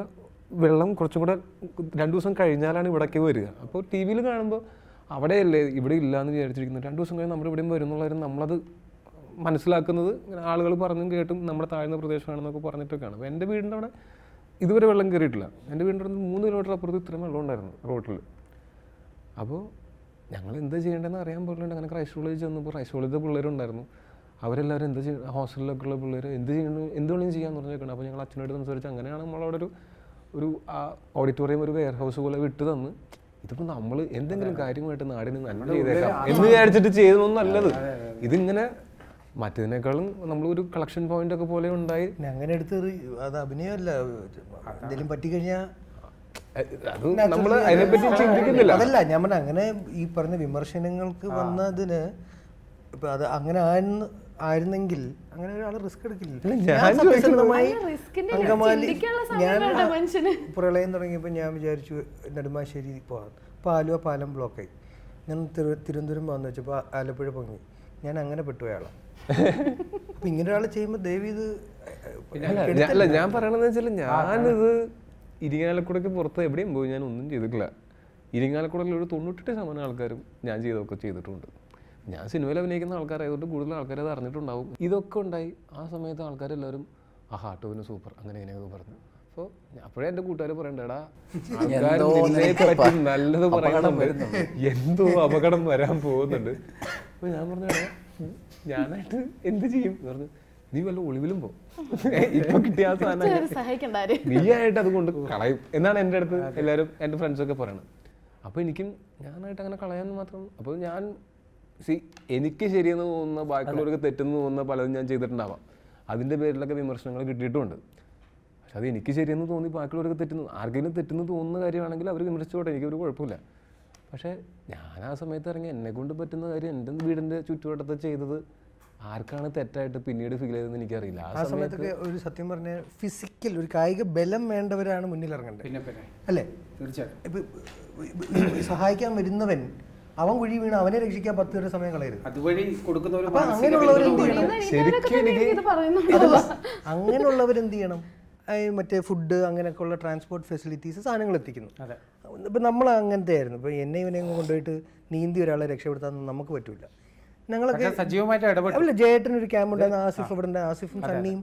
വെള്ളം കുറച്ചും കൂടെ 2 ദിവസം കഴിഞ്ഞാലാണ് ഇവിടേക്ക് വരിക. അപ്പോൾ ടി വിയിൽ കാണുമ്പോൾ അവിടെയല്ലേ ഇവിടെ ഇല്ലയെന്ന് വിചാരിച്ചിരിക്കുന്നത്. 2 ദിവസം കഴിഞ്ഞ് നമ്മുടെ ഇവിടെയും വരുന്നുള്ളവരും നമ്മളത് മനസ്സിലാക്കുന്നത് ആളുകൾ പറഞ്ഞും കേട്ടും നമ്മുടെ താഴ്ന്ന പ്രദേശമാണെന്നൊക്കെ പറഞ്ഞിട്ടൊക്കെയാണ്. അപ്പോൾ എൻ്റെ വീടിൻ്റെ അവിടെ ഇതുവരെ വെള്ളം കയറിയിട്ടില്ല. എൻ്റെ വീടിൻ്റെ അടുത്ത് 3 കിലോമീറ്റർ അപ്പുറത്ത് ഇത്രയും വെള്ളം ഉണ്ടായിരുന്നു റോട്ടിൽ. അപ്പോൾ ഞങ്ങൾ എന്താ ചെയ്യേണ്ടതെന്ന് അറിയാൻ പോലുണ്ട്. അങ്ങനെ ക്രൈസ്റ്റ് കോളേജ് ചെന്നപ്പോൾ ക്രൈസ്റ്റ് കോളേജിലെ പിള്ളേരുണ്ടായിരുന്നു. അവരെല്ലാവരും എന്താ ചെയ്യുക, ഹോസ്റ്റലിലൊക്കെ ഉള്ള പിള്ളേർ എന്ത് വേണമെങ്കിലും ചെയ്യാമെന്ന് പറഞ്ഞേക്കണം. അപ്പോൾ ഞങ്ങൾ അച്ഛനോട് സംസാരിച്ച് അങ്ങനെയാണ് നമ്മളവിടെ ഒരു ഓഡിറ്റോറിയം, ഒരു വെയർ ഹൗസ് പോലെ വിട്ട് തന്ന്, ഇതിപ്പോൾ നമ്മൾ എന്തെങ്കിലും കാര്യമായിട്ട് നാടിന് നന്മ ചെയ്തേക്കാം എന്ന് വിചാരിച്ചിട്ട് ചെയ്തതൊന്നും നല്ലത്. ഇതിങ്ങനെ മറ്റതിനേക്കാളും നമ്മളൊരു കളക്ഷൻ പോയിന്റ് ഒക്കെ പോലെ ഉണ്ടായി. അങ്ങനെ എടുത്ത് അത് അഭിനയമല്ല, എന്തെങ്കിലും പറ്റിക്കഴിഞ്ഞാൽ അത് നമ്മൾ അതിനെപ്പറ്റി ചിന്തിക്കുന്നില്ല. അതല്ല ഞാൻ പറഞ്ഞ, അങ്ങനെ ഈ പറഞ്ഞ വിമർശനങ്ങൾക്ക് വന്നതിന് ഇപ്പൊ അത് അങ്ങനെ ആയിരുന്നെങ്കിൽ അങ്ങനെ ഒരാൾ റിസ്ക് എടുക്കില്ല. അങ്കമാലി ഞാൻ പ്രളയം തുടങ്ങിയപ്പോൾ ഞാൻ വിചാരിച്ചു നെടുമ്പാശ്ശേരി പോകാം. അപ്പോൾ ആലുവ പാലം ബ്ലോക്കായി. ഞാൻ തിരുവനന്തപുരം വന്നു വെച്ചപ്പോൾ ആലപ്പുഴ പൊങ്ങി. ഞാൻ അങ്ങനെ പെട്ടുപോയാളാണ്. അപ്പൊ ഇങ്ങനെ ഒരാൾ ചെയ്യുമ്പോൾ ദയവ് ഇത് അല്ല ഞാൻ പറയണെന്ന് വെച്ചാൽ, ഞാനിത് ഇരിങ്ങാലക്കുടയ്ക്ക് പുറത്ത് എവിടെയും പോയി ഞാൻ ഒന്നും ചെയ്തിട്ടില്ല. ഇരിങ്ങാലക്കുടയിൽ ഒരു 98% ആൾക്കാരും ഞാൻ ചെയ്തൊക്കെ ചെയ്തിട്ടുണ്ട്. ഞാൻ സിനിമയിൽ അഭിനയിക്കുന്ന ആൾക്കാരായതുകൊണ്ട് കൂടുതൽ ആൾക്കാർ അത് അറിഞ്ഞിട്ടുണ്ടാവും. ഇതൊക്കെ ഉണ്ടായി ആ സമയത്ത് ആൾക്കാരെല്ലാവരും ആഹാ ടോവിന് സൂപ്പർ അങ്ങനെ ഇങ്ങനെയൊക്കെ പറഞ്ഞു. അപ്പോൾ അപ്പോഴേ എൻ്റെ കൂട്ടുകാർ പറയണ്ടേടാ, ആൾക്കാർ നിന്നെ പറ്റി നല്ലത് പറയുന്നുണ്ട്, എന്തോ അപകടം വരാൻ പോകുന്നുണ്ട്. അപ്പോൾ ഞാൻ പറഞ്ഞു ഞാനായിട്ട് എന്ത് ചെയ്യും എന്ന് പറഞ്ഞു, നീ വല്ല ഒളിവിലും പോ, ഇപ്പൊ കിട്ടിയ ആ സാധനം നീയായിട്ട് അതുകൊണ്ട് കളയും എന്നാണ് എൻ്റെ അടുത്ത് എല്ലാവരും എൻ്റെ ഫ്രണ്ട്സൊക്കെ പറയണത്. അപ്പോൾ എനിക്കും ഞാനായിട്ട് അങ്ങനെ കളയാൻ മാത്രം. അപ്പോൾ ഞാൻ എനിക്ക് ശരിയെന്ന് തോന്നുന്ന, ബാക്കിയുള്ളവർക്ക് തെറ്റെന്ന് തോന്നുന്ന പലതും ഞാൻ ചെയ്തിട്ടുണ്ടാവാം. അതിൻ്റെ പേരിലൊക്കെ വിമർശനങ്ങൾ കിട്ടിയിട്ടുമുണ്ട്. പക്ഷെ അത് എനിക്ക് ശരിയെന്ന് തോന്നി ബാക്കിയുള്ളവർക്ക് തെറ്റുന്നു, ആർക്കെങ്കിലും തെറ്റെന്ന് തോന്നുന്ന കാര്യമാണെങ്കിൽ അവർ വിമർശിച്ചോട്ടെ, എനിക്കൊരു കുഴപ്പമില്ല. പക്ഷേ ഞാൻ ആ സമയത്ത് ഇറങ്ങി എന്നെ കൊണ്ട് പറ്റുന്ന കാര്യം എൻ്റെ വീടിൻ്റെ ചുറ്റുവട്ടത്ത് ചെയ്തത് ആർക്കാണ് തെറ്റായിട്ട് പിന്നീട് ഫീൽ ചെയ്തതെന്ന് എനിക്കറിയില്ല. ആ സമയത്തൊക്കെ ഒരു സത്യം പറഞ്ഞ ഫിസിക്കൽ ഒരു കായിക ബലം വേണ്ടവരാണ് മുന്നിൽ ഇറങ്ങേണ്ടത്, അല്ലേ? തീർച്ചയായിട്ടും. ഇപ്പൊ സഹായിക്കാൻ വരുന്നവൻ അവൻ കുഴി വീണ് അവനെ രക്ഷിക്കാൻ 10 പേരുടെ സമയം കളയരുത്. അങ്ങനെയുള്ളവരെന്ത് ചെയ്യണം? മറ്റേ ഫുഡ് അങ്ങനെയൊക്കെ ഉള്ള ട്രാൻസ്പോർട്ട് ഫെസിലിറ്റീസ് സാധനങ്ങൾ എത്തിക്കുന്നു. ഇപ്പം നമ്മൾ അങ്ങനത്തെ ആയിരുന്നു. ഇപ്പം എന്നെ ഇവനെയും കൊണ്ടുപോയിട്ട് നീന്തി ഒരാളെ രക്ഷപ്പെടുത്താൻ നമുക്ക് പറ്റൂല. ഞങ്ങളൊക്കെ സജീവമായിട്ട് ഇടപെടില്ല. ജയേട്ടനൊരു ക്യാമ്പ് ഉണ്ടായിരുന്നു, ആസിഫ് ഇവിടെ ഉണ്ട്, ആസിഫും സണ്ണിയും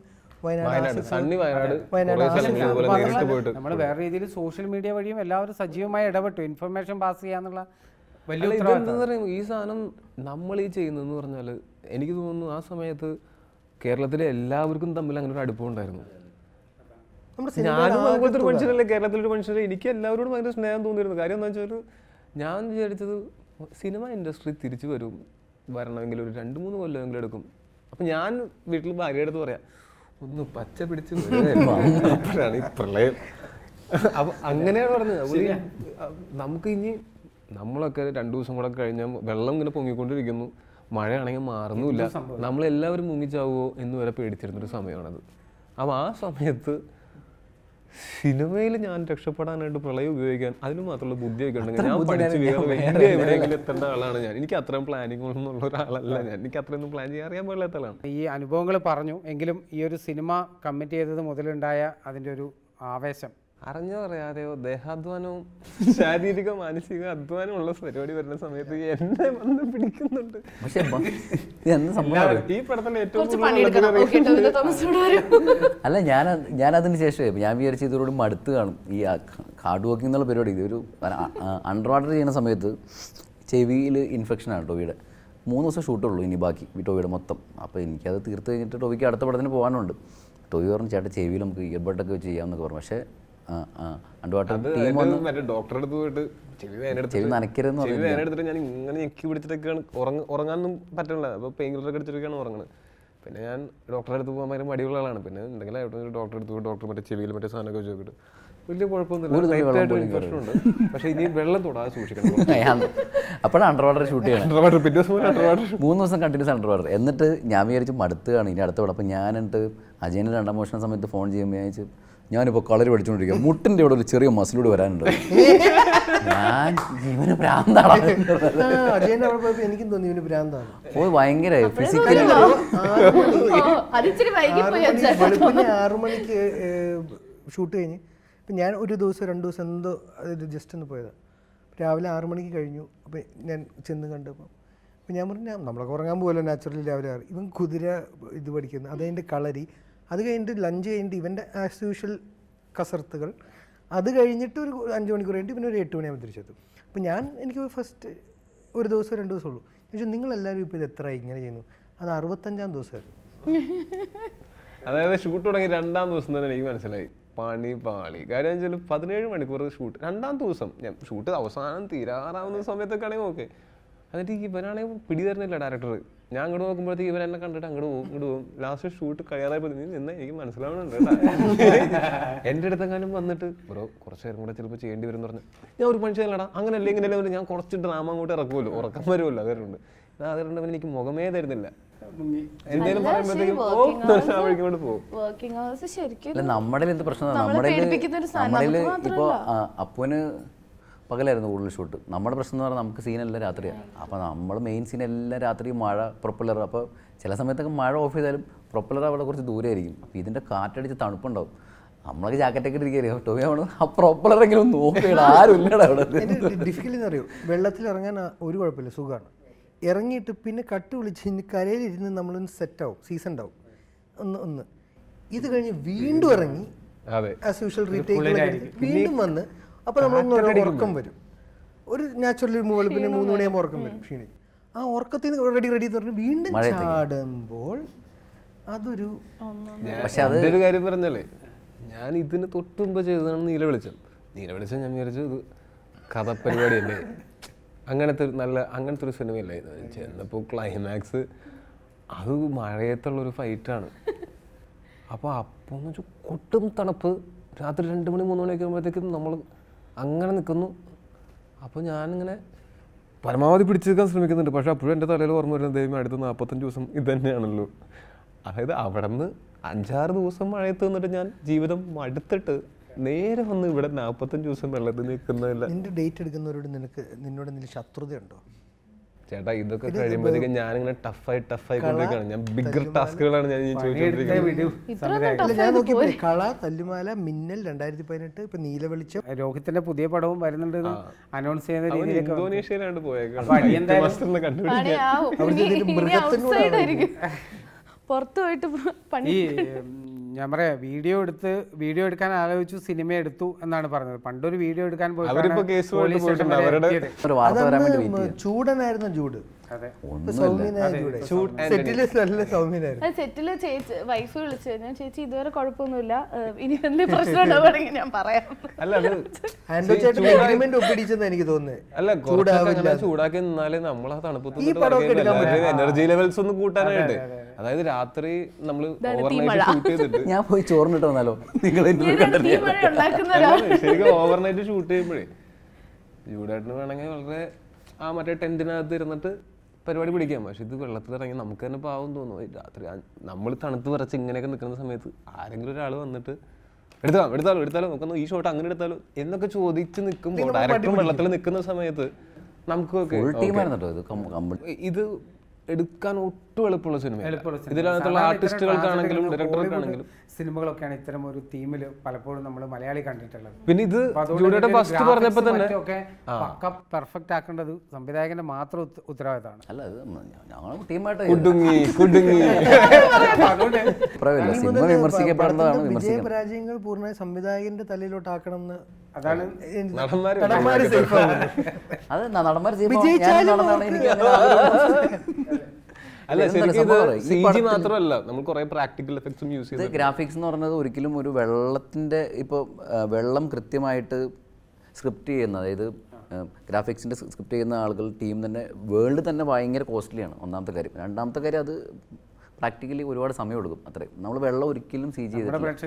നമ്മൾ വേറെ രീതിയിൽ സോഷ്യൽ മീഡിയ വഴിയും എല്ലാവരും സജീവമായി ഇടപെട്ടു, ഇൻഫർമേഷൻ പാസ് ചെയ്യാന്നുള്ള വലിയ. ഈ സാധനം നമ്മൾ ഈ ചെയ്യുന്നതെന്ന് പറഞ്ഞാൽ എനിക്ക് തോന്നുന്നു ആ സമയത്ത് കേരളത്തിലെ എല്ലാവർക്കും തമ്മിൽ അങ്ങനെ ഒരു അടുപ്പമുണ്ടായിരുന്നു. ഞാനും അതുപോലത്തെ ഒരു മനുഷ്യനല്ലേ, കേരളത്തിലൊരു മനുഷ്യരെ എനിക്ക് എല്ലാവരോടും ഭയങ്കര സ്നേഹം തോന്നിയിരുന്നു. കാര്യം എന്താ വെച്ചാൽ ഞാൻ വിചാരിച്ചത് സിനിമ ഇൻഡസ്ട്രി തിരിച്ചു വരണമെങ്കിൽ ഒരു 2-3 കൊല്ലമെങ്കിലും എടുക്കും. അപ്പം ഞാൻ വീട്ടിൽ ഭാര്യയുടെ അടുത്ത് പറയാം, ഒന്ന് പച്ച പിടിച്ച് അപ്പോഴാണ് ഈ പ്രളയം. അപ്പം അങ്ങനെയാണ് പറഞ്ഞത്. നമുക്ക് ഇനി നമ്മളൊക്കെ 2 ദിവസം കൂടെ കഴിഞ്ഞാൽ വെള്ളം ഇങ്ങനെ പൊങ്ങിക്കൊണ്ടിരിക്കുന്നു, മഴയാണെങ്കിൽ മാറുന്നുമില്ല, നമ്മളെല്ലാവരും മുങ്ങിച്ചാവുമോ എന്ന് വരെ പേടിച്ചിരുന്നൊരു സമയമാണത്. അപ്പം ആ സമയത്ത് സിനിമയിൽ ഞാൻ രക്ഷപ്പെടാനായിട്ട് പ്രളയം ഉപയോഗിക്കാൻ അതിന് മാത്രമുള്ള ബുദ്ധിയൊക്കെ ഉണ്ടെങ്കിൽ ഞാൻ പഠിച്ച് വേറെ എവിടെയെങ്കിലും എത്തേണ്ട ആളാണ് ഞാൻ. എനിക്ക് അത്രയും പ്ലാനിങ് ഒന്നുള്ള ഒരാളല്ല ഞാൻ. എനിക്ക് അത്രയൊന്നും പ്ലാൻ ചെയ്യാൻ അറിയാൻ പാടില്ലാത്ത ആളാണ്. ഈ അനുഭവങ്ങൾ പറഞ്ഞു എങ്കിലും ഈ ഒരു സിനിമ കമ്മിറ്റ് ചെയ്തത് മുതലുണ്ടായ അതിൻ്റെ ഒരു ആവേശം അറിഞ്ഞോ അറിയാതെയോ ദേഹാധ്വാനവും ശാരീരിക മാനസിക അധ്വാനം ഉള്ള പരിപാടി വരുന്ന സമയത്ത് എന്നെ വന്ന് പിടിക്കുന്നുണ്ട്. ഈ പടത്തിൽ ഏറ്റവും അല്ല ഞാനതിന് ശേഷം ഞാൻ വിചാരിച്ച ഇതോട് മടുത്ത് കാണും ഈ കാർഡ് വാക്കിംഗ് എന്നുള്ള പരിപാടി. ഇതൊരു അണ്ടർ വാട്ടർ ചെയ്യുന്ന സമയത്ത് ചെവിയിൽ ഇൻഫെക്ഷനാണ് ടോവിയുടെ. 3 ദിവസം ഷൂട്ടുള്ളൂ ഇനി ബാക്കി ടോവിയുടെ മൊത്തം. അപ്പോൾ എനിക്കത് തീർത്ത് കഴിഞ്ഞിട്ട് ടോവിക്ക് അടുത്ത പടത്തിന് പോകാനുണ്ട്. ടോവി പറഞ്ഞു ചേട്ടാ ചെവിയിൽ നമുക്ക് ഇയർബഡൊക്കെ ചെയ്യാമെന്നൊക്കെ പറഞ്ഞു. പക്ഷേ ചെവി നനയ്ക്കരുതെന്ന് എടുത്തിട്ട് ഞാൻ ഇങ്ങനെ ഞെക്കി പിടിച്ചിട്ടൊക്കെയാണ് ഉറങ്ങാനൊന്നും പറ്റില്ല. അപ്പോൾ പെയിൻ കില്ലറൊക്കെ അടിച്ചിട്ടൊക്കെയാണ് ഉറങ്ങുന്നത്. പിന്നെ ഞാൻ ഡോക്ടറെ അടുത്ത് പോകാൻ ഭയങ്കര മടിയുള്ള ആളാണ്. പിന്നെ എന്തെങ്കിലും ഡോക്ടറെ അടുത്ത് പോയി ഡോക്ടർ മറ്റേ ചെവിയിൽ മറ്റേ സാധനമൊക്കെ വെച്ച് നോക്കിയിട്ട് വലിയ കുഴപ്പമൊന്നുമില്ല, ഇൻഫെക്ഷൻ ഉണ്ട്. പക്ഷേ ഇനി വെള്ളം തൊടാതെ സൂക്ഷിക്കണം. അപ്പോഴാണ് അണ്ടർ വാട്ടർ ഷൂട്ട് ചെയ്യണം. 3 ദിവസം കണ്ടിന്യൂസ് അണ്ടർ വാട്ടർ. എന്നിട്ട് ഞാൻ വിചാരിച്ചു മടുത്തുകയാണ് ഇനി അടുത്ത പടം. അപ്പോൾ ഞാൻ എന്നിട്ട് അജയന് 2ാം മോഷണ സമയത്ത് ഫോൺ ചെയ്യുമ്പോൾ ഞാൻ ചോദിച്ചു ഞാനിപ്പോൾ കളരി പഠിച്ചുകൊണ്ടിരിക്കുക, മുട്ടിൻ്റെ ഇവിടെ ഒരു ചെറിയ മസിലൂടെ വരാനുണ്ട്. ഞാൻ ഇവന് ഭ്രാന്താണ്. എനിക്കും തോന്നി ഇവന് ഭ്രാന്താണ്. ഓ ഭയങ്കര ഫിസിക്കലി 6 മണിക്ക് ഷൂട്ട് കഴിഞ്ഞ് ഇപ്പം ഞാൻ ഒരു ദിവസം 2 ദിവസം എന്തോ അത് ജസ്റ്റ് ഒന്ന് പോയതാണ്. രാവിലെ 6 മണിക്ക് കഴിഞ്ഞു. അപ്പോൾ ഞാൻ ചെന്ന് കണ്ടപ്പോൾ അപ്പോൾ ഞാൻ പറഞ്ഞു നമ്മളൊക്കെ ഉറങ്ങാൻ പോകല്ലോ നാച്ചുറലി രാവിലെ 6. ഇവൻ കുതിര ഇത് പഠിക്കുന്നു, അതതിൻ്റെ കളരി, അത് കഴിഞ്ഞിട്ട് ലഞ്ച് കഴിഞ്ഞിട്ട് ഇവൻ്റെ ആസ് യൂഷ്വൽ കസർത്തുകൾ, അത് കഴിഞ്ഞിട്ട് ഒരു 5 മണിക്കൂർ കഴിഞ്ഞിട്ട് പിന്നെ ഒരു 8 മണിയാകുമ്പോൾ തിരിച്ചെത്തും. അപ്പോൾ എനിക്ക് ഫസ്റ്റ് ഒരു ദിവസം 2 ദിവസമേ ഉള്ളൂ. പക്ഷേ നിങ്ങളെല്ലാവരും ഇപ്പോൾ ഇത് എത്ര ഇങ്ങനെ ചെയ്യുന്നു? അത് 65-ാം ദിവസമായിരുന്നു. അതായത് ഷൂട്ട് തുടങ്ങി 2-ാം ദിവസം തന്നെ എനിക്ക് മനസ്സിലായി പാളി. കാര്യം വെച്ചാൽ 17 മണിക്കൂർ ഷൂട്ട്. 2-ാം ദിവസം ഞാൻ ഷൂട്ട് അവസാനം തീരാറാവുന്ന സമയത്തൊക്കെ ആണെങ്കിൽ ഓക്കെ. എന്നിട്ട് ഇവനാണെങ്കിൽ പിടി തരുന്നില്ല ഡയറക്ടർ. ഞാൻ അങ്ങോട്ട് നോക്കുമ്പോഴത്തേക്ക് ഇവൻ എന്നെ കണ്ടിട്ട് അങ്ങോട്ട് പോകും. ലാസ്റ്റ് ഷൂട്ട് കഴിയാതായപ്പോൾ നിന്ന് എനിക്ക് മനസ്സിലാവുന്നുണ്ട് എൻ്റെ അടുത്തെങ്ങാനും വന്നിട്ട് കുറച്ച് നേരം കൂടെ ചിലപ്പോൾ ചെയ്യേണ്ടി വരും എന്ന് പറഞ്ഞാൽ ഞാൻ ഒരു മനുഷ്യനല്ലടാ, അങ്ങനെയല്ലേ ഇങ്ങനെയല്ലേ ഞാൻ കുറച്ച് ഡ്രാമ അങ്ങോട്ട് ഇറക്കുമല്ലോ, ഉറക്കം വരുമല്ലോ. അതുകൊണ്ട് എനിക്ക് മുഖമേ തരുന്നില്ല. എന്തേലും പറയുമ്പോഴത്തേക്കും പോകും. നമ്മുടെ എന്ത് പ്രശ്നം, നമ്മുടെ ഇപ്പോൾ അപ്പുവിന് പകലായിരുന്നു കൂടുതൽ ഷൂട്ട്. നമ്മുടെ പ്രശ്നം എന്ന് പറഞ്ഞാൽ നമുക്ക് സീനെല്ലാം രാത്രിയാണ്. അപ്പോൾ നമ്മൾ മെയിൻ സീനെല്ലാം രാത്രി മഴ, പ്രൊപ്പല്ലർ. അപ്പോൾ ചില സമയത്തൊക്കെ മഴ ഓഫ് ചെയ്താലും പ്രൊപ്പല്ലർ അവിടെ കുറച്ച് ദൂരമായിരിക്കും. അപ്പോൾ ഇതിൻ്റെ കാറ്റടിച്ച് തണുപ്പുണ്ടാവും. നമ്മളൊക്കെ ജാക്കറ്റൊക്കെ ഇരിക്കുകയായിരിക്കും. ടോമിയാണ് ആ പ്രൊപ്പല്ലറെങ്കിലും നോക്കിയിടാം, ആരും ഇല്ലടാ അവിടെ. ഡിഫിക്കൽട്ട് എന്ന് അറിയോ, വെള്ളത്തിൽ ഇറങ്ങാൻ ഒരു കുഴപ്പമില്ല, സുഖമാണ്. ഇറങ്ങിയിട്ട് പിന്നെ കട്ട് വിളിച്ച് ഇനി കരയിലിരുന്ന് നമ്മളൊന്ന് സെറ്റാവും, സീസൺ ഉണ്ടാവും ഒന്ന്. ഇത് കഴിഞ്ഞ് വീണ്ടും ഇറങ്ങി ആസ് യൂഷ്വൽ റീടേക്ക് വീണ്ടും വന്ന് അപ്പോൾ നമ്മളൊന്ന് ഉറക്കം വരും. ഒരു നാച്ചുറൽ മൂവൽ പിന്നെ 3 മണിയാകുമ്പോൾ ഉറക്കം വരും, ക്ഷീണിക്കും. ആ ഉറക്കത്തിൽ നിന്ന് റെഡി എന്ന് പറഞ്ഞ് വീണ്ടും ചാടുമ്പോൾ അതൊരു. പക്ഷെ അതൊരു കാര്യം പറഞ്ഞല്ലേ, ഞാൻ ഇതിന് തൊട്ടുമുമ്പ് ചെയ്തതാണ് നീലവെളിച്ചം. ഞാൻ വിചാരിച്ചു ഇത് കഥപരിപാടിയല്ലേ, അങ്ങനത്തെ ഒരു സിനിമയല്ലായിരുന്നു. ചെന്നപ്പോൾ ക്ലൈമാക്സ് അത് മഴയത്തുള്ളൊരു ഫൈറ്റാണ്. അപ്പോൾ എന്ന് വെച്ചാൽ കൊട്ടും തണുപ്പ്. രാത്രി 2 മണി 3 മണിയൊക്കെ ആകുമ്പോഴത്തേക്കും നമ്മൾ അങ്ങനെ നിൽക്കുന്നു. അപ്പോൾ ഞാനിങ്ങനെ പരമാവധി പിടിച്ചെടുക്കാൻ ശ്രമിക്കുന്നുണ്ട്. പക്ഷേ അപ്പോഴും എൻ്റെ തലയിൽ ഓർമ്മ വരുന്നത് ദൈവം അടുത്ത 45 ദിവസം ഇത് തന്നെയാണല്ലോ. അതായത് അവിടെ നിന്ന് 5-6 ദിവസം മഴയത്ത് നിന്നിട്ട് ഞാൻ ജീവിതം മടുത്തിട്ട് നേരെ വന്ന് ഇവിടെ 45 ദിവസം വെള്ളത്തിൽ നിൽക്കുന്നതല്ല. നിന്റെ ഡേറ്റ് എടുക്കുന്നവരോട് നിന്നോട് എന്തെങ്കിലും ശത്രുതയുണ്ടോ? ചേട്ടാ ഇതൊക്കെ കഴിയുമ്പോഴത്തേക്കും ഞാനിങ്ങനെ ടഫായിക്കൊണ്ടിരിക്കുകയാണ്. ഞാൻ ബിഗർ ടാസ്കുകളാണ് ഞാൻ ചോദിച്ചുകൊണ്ടിരിക്കുന്നത്. ഞാൻ നോക്കിയപ്പോൾ കള, തല്ലുമാല, മിന്നൽ 2018, ഇപ്പൊ നീലവെളിച്ചം, രോഹിത്തിന്റെ പുതിയ പടവും വരുന്നുണ്ട് അനൗൺസ് ചെയ്യുന്ന രീതിയിലേക്ക് ഇന്തോനേഷ്യയിലാണ് പോയേക്കാം. പുറത്തു പോയിട്ട് ഈ ഞാൻ പറയാ വീഡിയോ എടുക്കാൻ ആലോചിച്ചു, സിനിമ എടുത്തു എന്നാണ് പറഞ്ഞത്. പണ്ടൊരു വീഡിയോ എടുക്കാൻ ചൂടനായിരുന്നു ചൂട്. സെറ്റില് ചേച്ചി വൈഫ് വിളിച്ചു, ഞാൻ ചേച്ചി ഇതുവരെ കുഴപ്പമൊന്നുമില്ല, ഇനി എന്തെങ്കിലും പ്രശ്നം ഉണ്ടാവുകയാണെങ്കിൽ ഞാൻ പറയാം. എനിക്ക് തോന്നുന്നത് അല്ല, ചൂടാക്കി നിന്നാലേ നമ്മളാ തണുപ്പത്ത് എനർജി ലെവൽസ് ഒന്ന് കൂട്ടാനായിട്ട്. അതായത് രാത്രി നമ്മള് ഓവർനൈറ്റ് ഷൂട്ട് ചെയ്തിട്ട് ഞാൻ പോയി ചോറിനിട്ട് വന്നാലോ നിങ്ങൾ ശരിക്കും ഓവർനൈറ്റ് ഷൂട്ട് ചെയ്യുമ്പോഴേ ചൂടായിട്ട് വേണമെങ്കിൽ വളരെ ആ മറ്റേ ടെന്റിനകത്ത് ഇരുന്നിട്ട് പരിപാടി പിടിക്കാം. പക്ഷെ ഇത് വെള്ളത്തിലിറങ്ങി നമുക്ക് തന്നെ പാവം തോന്നും. രാത്രി നമ്മൾ തണുത്ത് വിറച്ച് ഇങ്ങനെയൊക്കെ നിൽക്കുന്ന സമയത്ത് ആരെങ്കിലും ഒരാൾ വന്നിട്ട് എടുത്താലോ നോക്കുന്നു, ഈ ഷോട്ട് അങ്ങനെ എടുത്താലോ എന്നൊക്കെ ചോദിച്ച് നിൽക്കുമ്പോൾ ഡയറക്ടറും വെള്ളത്തിൽ നിൽക്കുന്ന സമയത്ത് നമുക്കൊക്കെ ഇത് എടുക്കാൻ ഒട്ടും എളുപ്പമുള്ള സിനിമ. ഇതിനകത്തുള്ള ആർട്ടിസ്റ്റുകൾക്കാണെങ്കിലും ഡയറക്ടർക്കാണെങ്കിലും സിനിമകളൊക്കെയാണ് ഇത്തരം ഒരു തീമിൽ പലപ്പോഴും നമ്മൾ മലയാളി കണ്ടിട്ടുള്ളത്. പിന്നെ ഇത് ജൂഡിയുടെ ഫസ്റ്റ് പറഞ്ഞപ്പോൾ തന്നെ പെർഫെക്റ്റ് ആക്കേണ്ടത് സംവിധായകന്റെ മാത്രം ഉത്തരവാദിത്തമാണ്. അല്ല, അത് ഞങ്ങൾ ടീമായിട്ട് സിനിമ വിമർശിക്കപ്പെടേണ്ടതാണ്. വിജയപരാജയങ്ങൾ പൂർണ്ണ സംവിധായകന്റെ തലയിലോട്ടാക്കണം എന്ന്. അതാണ് അത് നടന്മാർ വിജയിച്ചാലും അല്ല, ശരിക്കും സിജി മാത്രമല്ല നമ്മൾ കുറേ പ്രാക്ടിക്കൽ എഫക്ട്സും യൂസ് ചെയ്തു. ഗ്രാഫിക്സ് എന്ന് പറയുന്നത് ഒരിക്കലും ഒരു വെള്ളത്തിൻ്റെ ഇപ്പോൾ വെള്ളം കൃത്യമായിട്ട് സ്ക്രിപ്റ്റ് ചെയ്യുന്ന, അതായത് ഗ്രാഫിക്സിൻ്റെ സ്ക്രിപ്റ്റ് ചെയ്യുന്ന ആളുകൾ ടീം തന്നെ വേൾഡ് തന്നെ ഭയങ്കര കോസ്റ്റ്ലിയാണ് ഒന്നാമത്തെ കാര്യം. രണ്ടാമത്തെ കാര്യം അത് പ്രാക്ടിക്കലി ഒരുപാട് സമയം എടുക്കും. അത്രയും നമ്മൾ വെള്ളം ഒരിക്കലും സി ജി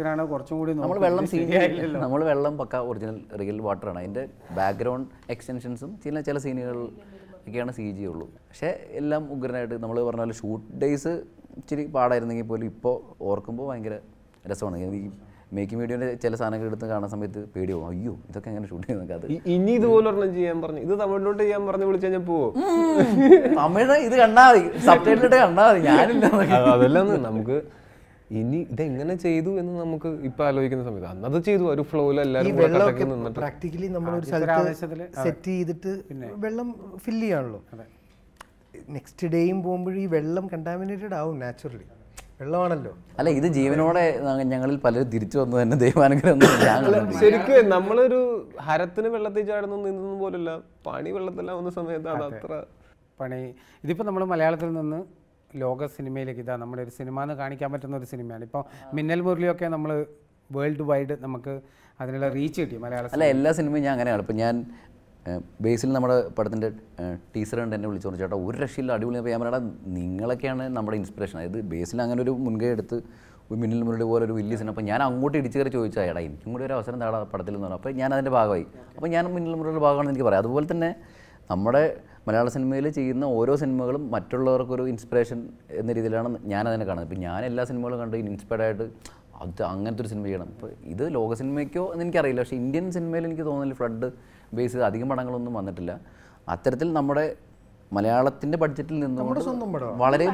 നമ്മൾ വെള്ളം പക്ക ഒറിജിനൽ റിയൽ വാട്ടറാണ്. അതിൻ്റെ ബാക്ക്ഗ്രൗണ്ട് എക്സ്റ്റൻഷൻസും ചില സീനുകൾ ഒക്കെയാണ് സി ജി ഉള്ളൂ. പക്ഷേ എല്ലാം ഉഗ്രനായിട്ട് നമ്മൾ പറഞ്ഞ പോലെ ഷൂട്ട് ഡേയ്സ് ഇച്ചിരി പാടായിരുന്നെങ്കിൽ പോലും ഇപ്പോൾ ഓർക്കുമ്പോൾ ഭയങ്കര രസമാണ്. ഈ മേക്കിംഗ് വീഡിയോൻ്റെ ചില സാധനങ്ങൾ എടുത്ത് കാണുന്ന സമയത്ത് പേടിയാവും, അയ്യോ ഇതൊക്കെ എങ്ങനെ ഷൂട്ട് ചെയ്യുന്നൊക്കെ. അത് ഇനി ഇതുപോലെ ചെയ്യാൻ പറഞ്ഞു, ഇത് തമിഴിലോട്ട് ചെയ്യാൻ പറഞ്ഞ് വിളിച്ചു കഴിഞ്ഞാൽ പോവോ? തമിഴ് ഇത് കണ്ടാൽ മതി, സബ്ടൈറ്റിലിട്ട് കണ്ടാൽ മതി. ഞാനില്ല അതെല്ലാം നമുക്ക് ഇനി ഇതെങ്ങനെ ചെയ്തു എന്ന് നമുക്ക് ഇപ്പൊ ആലോചിക്കുന്ന സമയത്ത് അന്നത് ചെയ്തു ഒരു ഫ്ലോയിൽ എല്ലാവരും കൂടെ കട്ടക്ക് നിന്നിട്ട് പ്രാക്ടിക്കലി നമ്മൾ ഒരു സ്ഥലത്ത് സെറ്റ് ചെയ്തിട്ട് വെള്ളം ഫില്ല് ചെയ്യാണല്ലോ. നെക്സ്റ്റ് ഡേയും പോകുമ്പോഴും ഈ വെള്ളം കണ്ടാമിനേറ്റഡ് ആവും നാച്ചുറലി, വെള്ളമാണല്ലോ. അല്ല ഇത് ജീവനോടെ ഞങ്ങളിൽ പലരും തിരിച്ചു വന്നു തന്നെ ദൈവാനുഗ്രഹം. ശരിക്കും നമ്മളൊരു ഹരത്തിന് വെള്ളത്തിൽ ചാടുന്നു നിന്നൊന്നും പോലല്ല, പണി വെള്ളത്തിലാവുന്ന വന്ന സമയത്ത് അത് അത്ര പണി. ഇതിപ്പോൾ നമ്മൾ മലയാളത്തിൽ നിന്ന് ലോക സിനിമയിലേക്ക് ഇതാ നമ്മുടെ ഒരു സിനിമ എന്ന് കാണിക്കാൻ പറ്റുന്ന ഒരു സിനിമയാണ്. ഇപ്പോൾ മിന്നൽ മുരളിയൊക്കെ നമ്മൾ വേൾഡ് വൈഡ് നമുക്ക് അതിനുള്ള റീച്ച് കിട്ടി മലയാളം. അല്ല എല്ലാ സിനിമയും ഞാൻ അങ്ങനെയാണ്. ഇപ്പം ഞാൻ ബേസിൽ നമ്മുടെ പടത്തിൻ്റെ ടീച്ചർ കണ്ട് എന്നെ വിളിച്ചു പറഞ്ഞു, ചേട്ടാ ഒരു രക്ഷയില്ല, അടിപൊളി. അപ്പോൾ ഞാൻ പറയടാ നിങ്ങളൊക്കെയാണ് നമ്മുടെ ഇൻസ്പിറേഷൻ. അതായത് ബേസിൽ അങ്ങനെ ഒരു മുൻകൈ എടുത്ത് ഒരു മിന്നൽ മുരളി പോലെ ഒരു വലിയ സിനിമ. അപ്പോൾ ഞാൻ അങ്ങോട്ട് ഇടിച്ചു കയറി ചോദിച്ചാൽ ഏടാ എനിക്കും കൂടി ഒരു അവസരം താടാ പടത്തിൽ എന്ന് പറഞ്ഞു. അപ്പോൾ ഞാൻ അതിൻ്റെ ഭാഗമായി. അപ്പോൾ ഞാൻ മിന്നൽ മുരളിയുടെ ഭാഗമാണെന്ന് എനിക്ക് പറയാം. അതുപോലെ തന്നെ നമ്മുടെ മലയാള സിനിമയിൽ ചെയ്യുന്ന ഓരോ സിനിമകളും മറ്റുള്ളവർക്കൊരു ഇൻസ്പിറേഷൻ എന്ന രീതിയിലാണ് ഞാനതിനെ കാണുന്നത്. ഇപ്പോൾ ഞാൻ എല്ലാ സിനിമകളും കണ്ട് ഇൻസ്പയർഡ് ആയിട്ട് അത് അങ്ങനത്തെ ഒരു സിനിമ ചെയ്യണം. ഇപ്പോൾ ഇത് ലോക സിനിമയ്ക്കോ എന്ന് എനിക്കറിയില്ല, പക്ഷേ ഇന്ത്യൻ സിനിമയിൽ എനിക്ക് തോന്നുന്നില്ല ഫ്ലഡ് ബേസ് ചെയ്ത് അധികം പടങ്ങളൊന്നും വന്നിട്ടില്ല. അത്തരത്തിൽ നമ്മുടെ മലയാളത്തിൻ്റെ ബഡ്ജറ്റിൽ നിന്നും വളരെ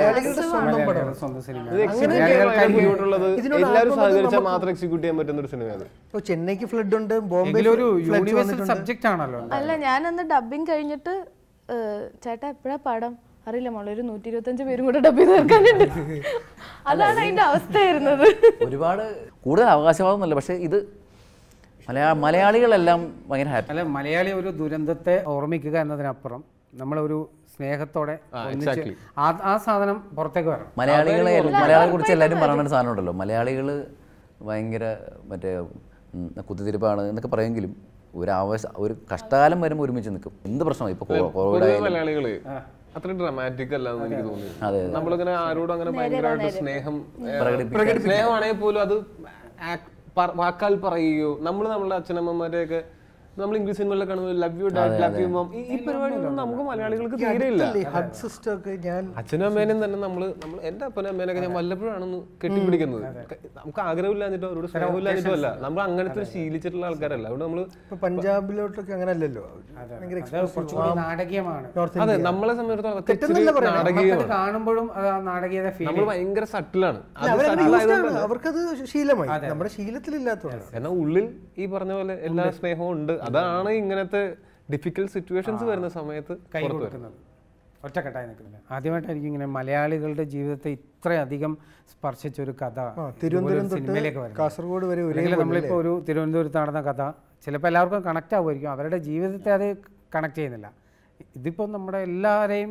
എല്ലാവരും സഹകരിച്ചാൽ മാത്രം എക്സിക്യൂട്ട് ചെയ്യാൻ പറ്റുന്ന ഒരു സിനിമയാണ്. ചെന്നൈക്ക് ഫ്ലഡ് ഉണ്ട്, ബോംബെ ഒരു യൂണിവേഴ്സൽ സബ്ജക്റ്റ് ആണല്ലോ. അല്ല ഞാനന്ന് ഡബിങ് കഴിഞ്ഞിട്ട് ചേട്ടാ എപ്പോഴാ പടം അറിയില്ല മോളെ, ഒരു 125 പേരും കൂടെ ഡബ് ചെയ്ത് തീർക്കാനുണ്ട്. അതാണ് അതിന്റെ അവസ്ഥയായിരുന്നത്. ഒരുപാട് കൂടുതൽ അവകാശവാദമൊന്നുമല്ല, പക്ഷേ ഇത് മലയാളികളെല്ലാം ഭയങ്കര ഹാപ്പി. അല്ല മലയാളി ഒരു ദുരന്തത്തെ ഓർമ്മിക്കുക എന്നതിനപ്പുറം നമ്മളൊരു സ്നേഹത്തോടെ ആ സാധനം പുറത്തേക്ക് വരണം. മലയാളികളെ കുറിച്ച് എല്ലാവരും പറയുന്ന ഒരു സാധനം ഉണ്ടല്ലോ, മലയാളികൾ ഭയങ്കര മറ്റേ കുത്തിത്തിരിപ്പാണ് എന്നൊക്കെ പറയുമെങ്കിലും ഒരു കഷ്ടകാലം വരുമ്പോൾ ഒരുമിച്ച് നിൽക്കും. എന്ത് പ്രശ്നമായി ഇപ്പോൾ മലയാളികള് അത്ര ഡ്രാമാറ്റിക് അല്ല എന്ന് എനിക്ക് തോന്നി. നമ്മളിങ്ങനെ ആരോടും അങ്ങനെ ഭയങ്കരമായിട്ട് സ്നേഹമാണെങ്കിൽ പോലും അത് വാക്കാൽ പറയുകയോ നമ്മളുടെ അച്ഛനമ്മമാരെയൊക്കെ നമ്മൾ ഇംഗ്ലീഷ് സിനിമകളിൽ കാണുന്നത് love you dad love you mom, ഈ പരിപാടിയൊന്നും നമുക്ക് മലയാളികൾക്ക് തീരെയില്ല. അച്ഛനും അമ്മേനെയും തന്നെ നമ്മൾ എന്റെ അപ്പനും അമ്മേനൊക്കെ ഞാൻ വല്ലപ്പോഴാണെന്ന് കെട്ടിപ്പിടിക്കുന്നത്. നമുക്ക് ആഗ്രഹമില്ലാഞ്ഞിട്ടോ അവരോട് സ്നേഹമില്ലാഞ്ഞിട്ടോ അല്ല, നമ്മൾ അങ്ങനത്തെ ശീലിച്ചിട്ടുള്ള ആൾക്കാരല്ല. അതുകൊണ്ട് നമ്മള് പഞ്ചാബിലോട്ടൊക്കെ അങ്ങനെ അല്ലല്ലോ, നാടകീയമാണ്. അതെ നമ്മളെ സംബന്ധിച്ചിടത്തോളം നാടകീയമാണ്, കാണുമ്പോഴും നമ്മൾ ഭയങ്കര സട്ടിലാണ്. അവർക്കത് ശീലമായി, നമ്മുടെ ശീലത്തിലില്ലാത്തതാണ്. എന്നാൽ ഉള്ളിൽ ഈ പറഞ്ഞ പോലെ എല്ലാ സ്നേഹവും ഉണ്ട്. അതാണ് ഇങ്ങനത്തെ ഡിഫിക്കൽട്ട് സിറ്റുവേഷൻസ് വരുന്ന സമയത്ത് കൈ കൊടുക്കുന്നത്, ഒറ്റക്കെട്ടായി നിൽക്കുന്നില്ല. ആദ്യമായിട്ടായിരിക്കും ഇങ്ങനെ മലയാളികളുടെ ജീവിതത്തെ ഇത്രയധികം സ്പർശിച്ച ഒരു കഥ സിനിമയിലേക്ക് വരുന്നത്. കാസർഗോഡ് വരെ നമ്മളിപ്പോൾ ഒരു തിരുവനന്തപുരത്ത് നടന്ന കഥ ചിലപ്പോൾ എല്ലാവർക്കും കണക്റ്റ് ആവുമായിരിക്കും, അവരുടെ ജീവിതത്തെ അത് കണക്ട് ചെയ്യുന്നില്ല. ഇതിപ്പോ നമ്മുടെ എല്ലാവരെയും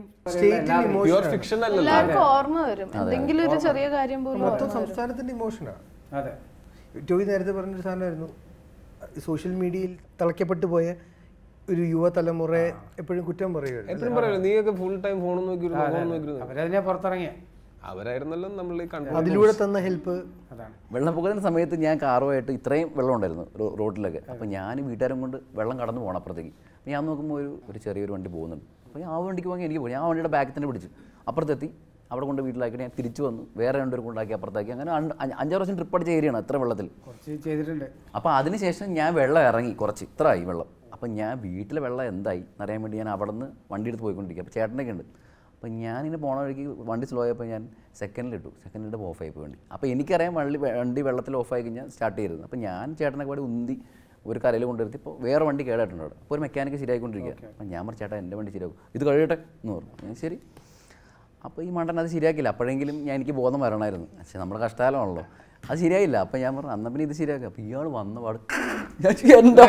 ഓർമ്മ വരും, എന്തെങ്കിലും ഒരു ചെറിയ കാര്യം പോലും. മൊത്തം സംസ്ഥാനത്തിന്റെ ഇമോഷനാണ്. അതെ, ടോയ് നേരത്തെ പറഞ്ഞൊരു സാധനമായിരുന്നു, സോഷ്യൽ മീഡിയയിൽ തിളക്കപ്പെട്ടു പോയ ഒരു യുവതലമുറയെ എപ്പോഴും കുറ്റം പറയുകയാണ്. നീയൊക്കെ ഫുൾ ടൈം ഫോൺ അവരതിനെ പുറത്തിറങ്ങിയ അവരായിരുന്നല്ലോ നമ്മൾ അതിലൂടെ തന്ന ഹെൽപ്പ്. അതാണ് വെള്ളപ്പൊക്കത്തിൻ്റെ സമയത്ത് ഞാൻ കാറുമായിട്ട് ഇത്രയും വെള്ളം ഉണ്ടായിരുന്നു റോഡിലൊക്കെ. അപ്പോൾ ഞാൻ വീട്ടുകാരും കൊണ്ട് വെള്ളം കടന്നു പോകണം അപ്പുറത്തേക്ക്. അപ്പോൾ ഞാൻ നോക്കുമ്പോൾ ഒരു ചെറിയൊരു വണ്ടി പോകുന്നുണ്ട്. അപ്പോൾ ഞാൻ ആ വണ്ടിക്ക് വാങ്ങി എനിക്ക് പോയി. ഞാൻ ആ വണ്ടിയുടെ ബാക്കിൽ തന്നെ പിടിച്ചു അപ്പുറത്തെത്തി അവിടെ കൊണ്ട് വീട്ടിലാക്കിയിട്ട് ഞാൻ തിരിച്ചു വന്നു, വേറെ രണ്ടുപേർ കൊണ്ടാക്കി അപ്പുറത്താക്കി. അങ്ങനെ 5-6 പ്രാവശ്യം ട്രിപ്പ് അടിച്ച ഏരിയയാണ് അത്ര വെള്ളത്തിൽ ചെയ്തിട്ടുണ്ട്. അപ്പോൾ അതിനുശേഷം ഞാൻ വെള്ളം ഇറങ്ങി കുറച്ച് ഇത്ര ആയി വെള്ളം. അപ്പം ഞാൻ വീട്ടിലെ വെള്ളം എന്തായി എന്നറിയാൻ വേണ്ടി ഞാൻ അവിടെ നിന്ന് വണ്ടി എടുത്ത് പോയിക്കൊണ്ടിരിക്കുക. അപ്പോൾ ചേട്ടനൊക്കെ ഉണ്ട്. അപ്പോൾ ഞാനിങ്ങനെ പോണ വഴിക്ക് വണ്ടി സ്ലോ ആയപ്പോൾ ഞാൻ സെക്കൻഡിലിട്ട് ഓഫായി പോയി വണ്ടി. അപ്പോൾ എനിക്കറിയാം വണ്ടി വെള്ളത്തിൽ ഓഫായി കഴിഞ്ഞാൽ സ്റ്റാർട്ട് ചെയ്തിരുന്നു. അപ്പോൾ ഞാൻ ചേട്ടനൊക്കെ പാടി ഉന്തി ഒരു കരയിൽ കൊണ്ടുവരുത്തി. ഇപ്പോൾ വേറെ വണ്ടി കേടായിട്ടുണ്ട് അവിടെ. അപ്പോൾ ഒരു മെക്കാനിക്ക് ശരിയായിക്കൊണ്ടിരിക്കുക. അപ്പോൾ ഞാൻ പറഞ്ഞു ചേട്ടാ എൻ്റെ വണ്ടി ശരിയാക്കും, ഇത് കഴിയട്ടെ എന്ന് പറഞ്ഞു. ശരി. അപ്പോൾ ഈ മണ്ടൻ അത് ശരിയാക്കില്ല. അപ്പോഴെങ്കിലും എനിക്ക് ബോധം വരണമായിരുന്നു, പക്ഷേ നമ്മുടെ കഷ്ടകാലമാണല്ലോ. അത് ശരിയായില്ല. അപ്പം ഞാൻ പറഞ്ഞു അന്ന പിന്നെ ഇത് ശരിയാക്കുക. അപ്പോൾ ഇയാൾ വന്ന പാട് എൻ്റെ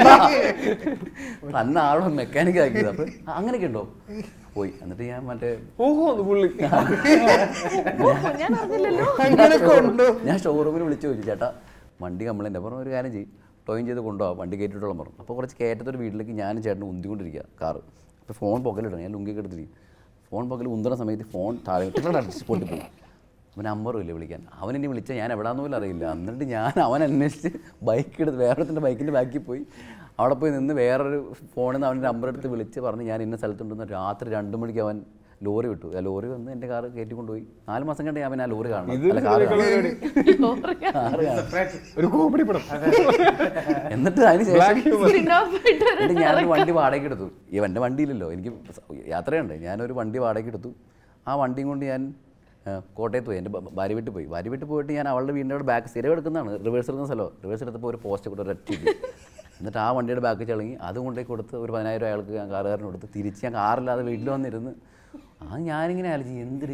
തന്നെ ആളോ മെക്കാനിക്ക് ആക്കിയത്. അപ്പോൾ അങ്ങനെയൊക്കെ ഉണ്ടോ പോയി. എന്നിട്ട് ഞാൻ മറ്റേ ഞാൻ ഷോറൂമിൽ വിളിച്ചു ചോദിച്ചു, ചേട്ടാ വണ്ടി കംപ്ലൈൻറ്റ്. അപ്പോൾ ഒരു കാര്യം ചെയ്യും, ടോയിൻ ചെയ്ത് കൊണ്ടുപോകാം, വണ്ടി കയറ്റിട്ടോളം പറഞ്ഞു. അപ്പോൾ കുറച്ച് കയറ്റത്തൊരു വീട്ടിലേക്ക് ഞാനും ചേട്ടനും ഉന്തിക്കൊണ്ടിരിക്കുക കാറ്. അപ്പോൾ ഫോൺ പൊക്കലിടണം, ഞാൻ ലുങ്കിയൊക്കെ എടുത്തിരിക്കും. ഫോൺ പകൽ ഉന്തണ സമയത്ത് ഫോൺ താഴെ പൊട്ടിപ്പോയി. അവൻ നമ്പറും ഇല്ല വിളിക്കാൻ. അവനെന്നെ വിളിച്ചാൽ ഞാൻ എവിടെയാണെന്ന് പോലും അറിയില്ല. എന്നിട്ട് ഞാൻ അവൻ അന്വേഷിച്ച് ബൈക്ക് എടുത്ത് വേറൊരുത്തിൻ്റെ ബൈക്കിൻ്റെ ബാക്കിൽ പോയി അവിടെ പോയി നിന്ന് വേറൊരു ഫോണിൽ നിന്ന് അവൻ്റെ നമ്പർ എടുത്ത് വിളിച്ച് പറഞ്ഞ് ഞാൻ ഇന്ന സ്ഥലത്തുണ്ടെന്ന്. രാത്രി 2 മണിക്ക് അവൻ ലോറി വിട്ടു. ആ ലോറി വന്ന് എൻ്റെ കാറ് കയറ്റി കൊണ്ടുപോയി. 4 മാസം കണ്ട് അവൻ ആ ലോറി കാണണം. എന്നിട്ട് അതിനുശേഷം ഞാനൊരു വണ്ടി വാടകയ്ക്ക് എടുത്തു. എൻ്റെ വണ്ടിയില്ലല്ലോ, എനിക്ക് യാത്രയുണ്ട്. ഞാനൊരു വണ്ടി വാടകയ്ക്ക് എടുത്തു. ആ വണ്ടിയും കൊണ്ട് ഞാൻ കോട്ടയത്ത് പോയി, എൻ്റെ ഭാര്യ വീട്ടിൽ പോയി. ഭാര്യ വീട്ടിൽ പോയിട്ട് ഞാൻ അവളുടെ വീടിൻ്റെ അവിടെ ബാക്ക് സ്ഥിരം എടുക്കുന്നതാണ്, റിവേഴ്സ് എടുക്കുന്ന സ്ഥലമോ. റിവേഴ്സ് എടുത്തപ്പോൾ ഒരു പോസ്റ്റ് കൂടെ ഒരൊറ്റ ഇടി. എന്നിട്ട് ആ വണ്ടിയുടെ ബാക്ക് ചളങ്ങി. അത് കൊണ്ടേ കൊടുത്ത് ഒരു 10,000 അയാൾക്ക് ഞാൻ കാറുകാരന് കൊടുത്ത് തിരിച്ച് ഞാൻ കാറില്ലാതെ വീട്ടിൽ വന്നിരുന്ന് ഞാനിങ്ങനെ ആലോചിച്ചു എന്തൊരു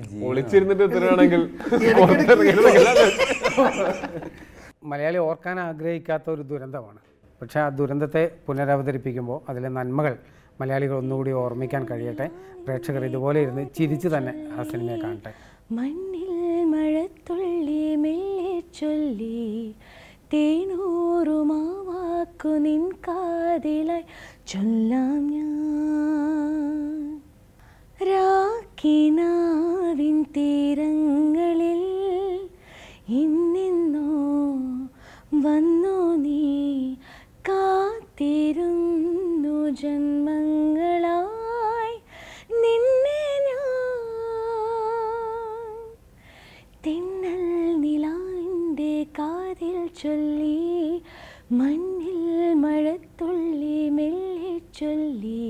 മലയാളി ഓർക്കാൻ ആഗ്രഹിക്കാത്ത ഒരു ദുരന്തമാണ്. പക്ഷേ ആ ദുരന്തത്തെ പുനരവതരിപ്പിക്കുമ്പോൾ അതിലെ നന്മകൾ മലയാളികൾ ഒന്നുകൂടി ഓർമ്മിക്കാൻ കഴിയട്ടെ. പ്രേക്ഷകർ ഇതുപോലെ ഇരുന്ന് ചിരിച്ച് തന്നെ ആ സിനിമയെ കാണട്ടെ. മണ്ണിൽ മഴത്തുള്ളി മെല്ലെ ചൊല്ലി തേനൂറുമാവാക്കു നിൻ കാതിലായി ചൊല്ലാം ഞാൻ. രാക്കിനാവിൻ തീരങ്ങളിൽ ഇന്നെന്നോ വന്നു നീ കാത്തിരുന്നു ജന്മങ്ങളായി നിന്നെ ഞാൻ. തിന്നൽ നിലാവിൻ്റെ കാതിൽ ചൊല്ലി മണ്ണിൽ മഴത്തുള്ളി മെല്ലെ ചൊല്ലി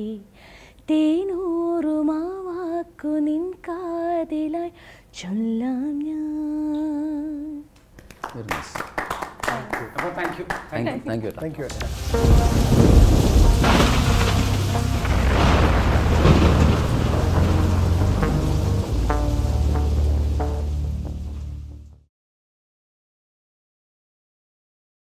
തേനൂറുമാവാക്കു നിൻ കാതിലായി ചൊല്ലാം ഞാൻ. Thank you. Thank U.